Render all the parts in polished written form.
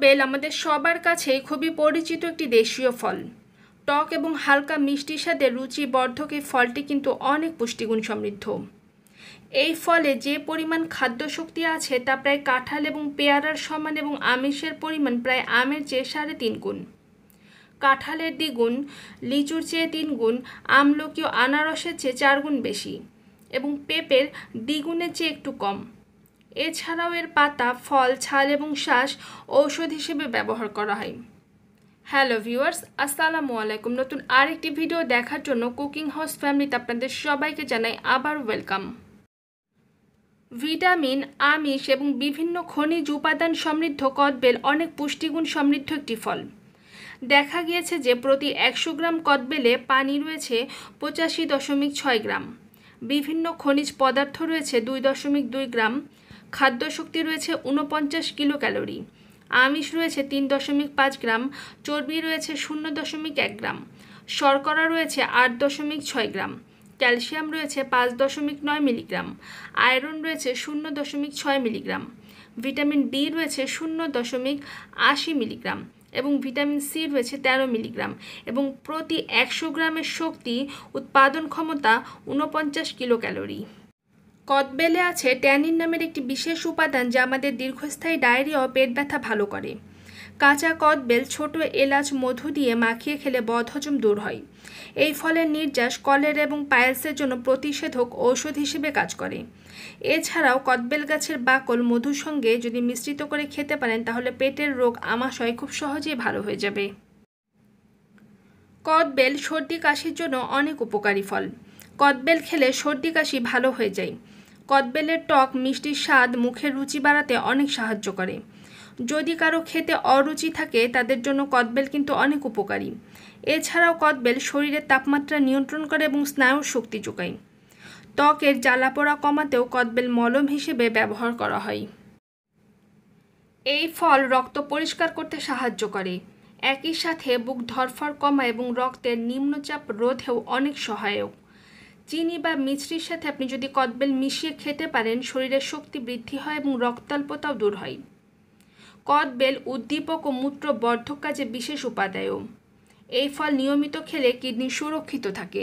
কদবেল আমাদের সবার কাছেই খুবই পরিচিত একটি দেশীয় ফল। টক এবং হালকা মিষ্টি স্বাদের রুচিবর্ধক এই ফলটি কিন্তু অনেক পুষ্টিগুণ সমৃদ্ধ। এই ফলে যে পরিমাণ খাদ্য শক্তি আছে তা প্রায় কাঁঠাল এবং পেয়ারার সমান এবং আমিষের পরিমাণ প্রায় আমের চেয়ে 3.5 গুণ। কাঁঠালের 2 গুণ, লিচুর চেয়ে 3 গুণ, আমলকি ও আনারসের চেয়ে 4 গুণ বেশি এবং পেঁপের দ্বিগুণের চেয়ে একটু কম। এছাড়াও এর পাতা, ফল, ছাল এবং শাঁস ঔষধ হিসেবে ব্যবহার করা হয়। হ্যালো ভিউয়ার্স, আসসালামু আলাইকুম। নতুন আরেকটি ভিডিও দেখার জন্য কুকিং হাউস ফ্যামিলিতে আপনাদের সবাইকে জানাই আবার ওয়েলকাম। ভিটামিন, আমিষ এবং বিভিন্ন খনিজ উপাদান সমৃদ্ধ কদবেল অনেক পুষ্টিগুণ সমৃদ্ধ একটি ফল। দেখা গিয়েছে যে প্রতি 100 গ্রাম কদবেলে পানি রয়েছে 85.6 গ্রাম, বিভিন্ন খনিজ পদার্থ রয়েছে 2.2 গ্রাম, খাদ্য শক্তি রয়েছে 49 কিলো ক্যালোরি, আমিষ রয়েছে 3.5 গ্রাম, চর্বি রয়েছে 0.1 গ্রাম, শর্করা রয়েছে 8.6 গ্রাম, ক্যালসিয়াম রয়েছে 5.9 মিলিগ্রাম, আয়রন রয়েছে 0.6 মিলিগ্রাম, ভিটামিন ডি রয়েছে 0.80 মিলিগ্রাম এবং ভিটামিন সি রয়েছে 13 মিলিগ্রাম এবং প্রতি 100 গ্রামের শক্তি উৎপাদন ক্ষমতা 49 কিলো ক্যালোরি। কদবেলে আছে ট্যানিন নামের একটি বিশেষ উপাদান যা আমাদের দীর্ঘস্থায়ী ডায়রিয়া ও পেট ব্যথা ভালো করে। কাঁচা কদবেল ছোট এলাচ মধু দিয়ে মাখিয়ে খেলে বদহজম দূর হয়। এই ফলের নির্যাস কলেরা এবং পাইলসের জন্য প্রতিষেধক ঔষধ হিসেবে কাজ করে। এছাড়াও কদবেল গাছের বাকল মধুর সঙ্গে যদি মিশ্রিত করে খেতে পারেন তাহলে পেটের রোগ আমাশয় খুব সহজেই ভালো হয়ে যাবে। কদবেল সর্দি কাশির জন্য অনেক উপকারী ফল। কদবেল খেলে সর্দি কাশি ভালো হয়ে যায়। কদবেলের টক মিষ্টির স্বাদ মুখের রুচি বাড়াতে অনেক সাহায্য করে। যদি কারো খেতে অরুচি থাকে তাদের জন্য কদবেল কিন্তু অনেক উপকারী। এছাড়াও কদবেল শরীরের তাপমাত্রা নিয়ন্ত্রণ করে এবং স্নায়ুর শক্তি যোগায়। ত্বকের জ্বালাপোড়া কমাতেও কদবেল মলম হিসেবে ব্যবহার করা হয়। এই ফল রক্ত পরিষ্কার করতে সাহায্য করে। একই সাথে বুক ধড়ফড় কমা এবং রক্তের নিম্নচাপ রোধেও অনেক সহায়ক। চিনি বা মিছরির সাথে আপনি যদি কদবেল মিশিয়ে খেতে পারেন শরীরের শক্তি বৃদ্ধি হয় এবং রক্তাল্পতাও দূর হয়। কদবেল উদ্দীপক ও মূত্র বর্ধক কাজে বিশেষ উপাদেয়। এই ফল নিয়মিত খেলে কিডনি সুরক্ষিত থাকে।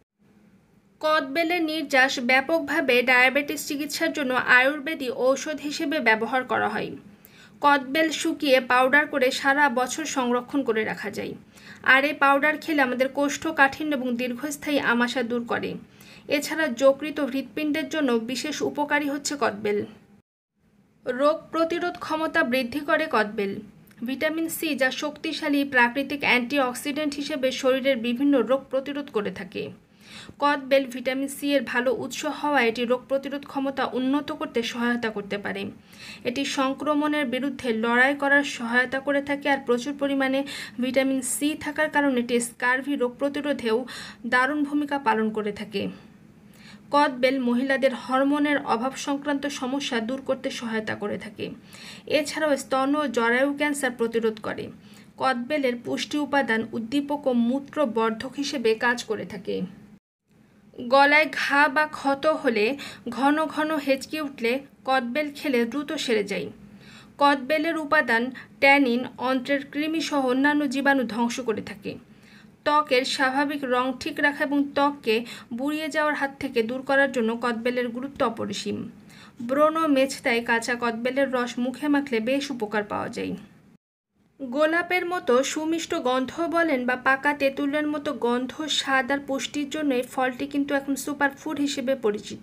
কদবেলের নির্যাস ব্যাপকভাবে ডায়াবেটিস চিকিৎসার জন্য আয়ুর্বেদিক ঔষধ হিসেবে ব্যবহার করা হয়। কদবেল শুকিয়ে পাউডার করে সারা বছর সংরক্ষণ করে রাখা যায়। আর এই পাউডার খেলে আমাদের কোষ্ঠকাঠিন্য এবং দীর্ঘস্থায়ী আমাশা দূর করে। এছাড়া যকৃত ও হৃৎপিণ্ডের জন্য বিশেষ উপকারী হচ্ছে কদবেল। রোগ প্রতিরোধ ক্ষমতা বৃদ্ধি করে কদবেল। ভিটামিন সি যা শক্তিশালী প্রাকৃতিক অ্যান্টিঅক্সিডেন্ট হিসেবে শরীরের বিভিন্ন রোগ প্রতিরোধ করে থাকে। কদবেল ভিটামিন সি এর ভালো উৎস হওয়ায় এটি রোগ প্রতিরোধ ক্ষমতা উন্নত করতে সহায়তা করতে পারে। এটি সংক্রমণের বিরুদ্ধে লড়াই করার সহায়তা করে থাকে আর প্রচুর পরিমাণে ভিটামিন সি থাকার কারণে এটি স্কারভি রোগ প্রতিরোধেও দারুণ ভূমিকা পালন করে থাকে। কদবেল মহিলাদের হরমোনের অভাব সংক্রান্ত সমস্যা দূর করতে সহায়তা করে থাকে। এছাড়াও স্তন ও জরায়ু ক্যান্সার প্রতিরোধ করে। কদবেলের পুষ্টি উপাদান উদ্দীপক ও মূত্র বর্ধক হিসেবে কাজ করে থাকে। গলায় ঘা বা ক্ষত হলে, ঘন ঘন হেঁচকি উঠলে কদবেল খেলে দ্রুত সেরে যায়। কদবেলের উপাদান ট্যানিন অন্ত্রের কৃমিসহ অন্যান্য জীবাণু ধ্বংস করে থাকে। ত্বকের স্বাভাবিক রং ঠিক রাখা এবং ত্বককে বুড়িয়ে যাওয়ার হাত থেকে দূর করার জন্য কদবেলের গুরুত্ব অপরিসীম। ব্রণ ও মেছতায় কাঁচা কদবেলের রস মুখে মাখলে বেশ উপকার পাওয়া যায়। গোলাপের মতো সুমিষ্ট গন্ধ বলেন বা পাকা তেঁতুলের মতো গন্ধ, স্বাদ আর পুষ্টির জন্য এই ফলটি কিন্তু এখন সুপার ফুড হিসেবে পরিচিত।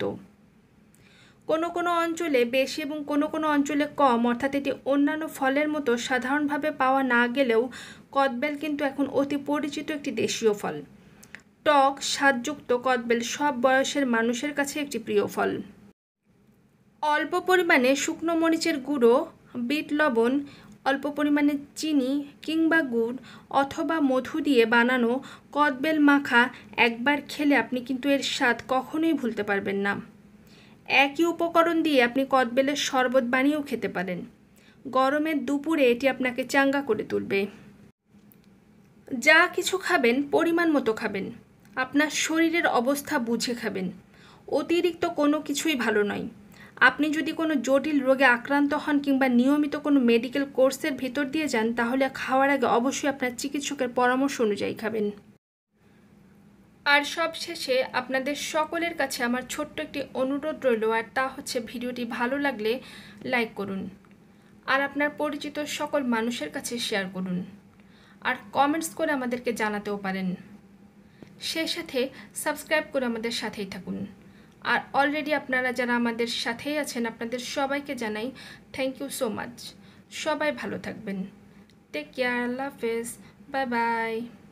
কোনো কোনো অঞ্চলে বেশি এবং কোনো কোনো অঞ্চলে কম, অর্থাৎ এটি অন্যান্য ফলের মতো সাধারণভাবে পাওয়া না গেলেও কদবেল কিন্তু এখন অতি পরিচিত একটি দেশীয় ফল। টক স্বাদযুক্ত কদবেল সব বয়সের মানুষের কাছে একটি প্রিয় ফল। অল্প পরিমাণে শুকনো মরিচের গুঁড়ো, বিট লবণ, অল্প পরিমাণে চিনি কিংবা গুড় অথবা মধু দিয়ে বানানো কদবেল মাখা একবার খেলে আপনি কিন্তু এর স্বাদ কখনোই ভুলতে পারবেন না। একই উপকরণ দিয়ে আপনি কদবেলের শরবত বানিয়েও খেতে পারেন। গরমের দুপুরে এটি আপনাকে চাঙ্গা করে তুলবে। যা কিছু খাবেন পরিমাণ মতো খাবেন। আপনার শরীরের অবস্থা বুঝে খাবেন। অতিরিক্ত কোনো কিছুই ভালো নয়। আপনি যদি কোনো জটিল রোগে আক্রান্ত হন কিংবা নিয়মিত কোনো মেডিকেল কোর্সের ভিতর দিয়ে যান, তাহলে খাওয়ার আগে অবশ্যই আপনার চিকিৎসকের পরামর্শ অনুযায়ী খাবেন। আর সব শেষে আপনাদের সকলের কাছে আমার ছোট্ট একটি অনুরোধ রইল, আর তা হচ্ছে ভিডিওটি ভালো লাগলে লাইক করুন, আর আপনার পরিচিত সকল মানুষের কাছে শেয়ার করুন, আর কমেন্টস করে আমাদেরকে জানাতেও পারেন। সেই সাথে সাবস্ক্রাইব করে আমাদের সাথেই থাকুন। আর অলরেডি আপনারা যারা আমাদের সাথেই আছেন, আপনাদের সবাইকে জানাই থ্যাংক ইউ সো মাচ। সবাই ভালো থাকবেন। টেক কেয়ার, আল্লাহ হাফেজ, বাই বাই।